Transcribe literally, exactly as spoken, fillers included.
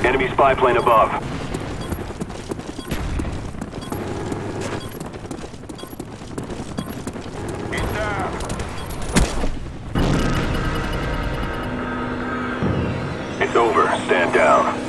Enemy spy plane above. He's down. It's over. Stand down.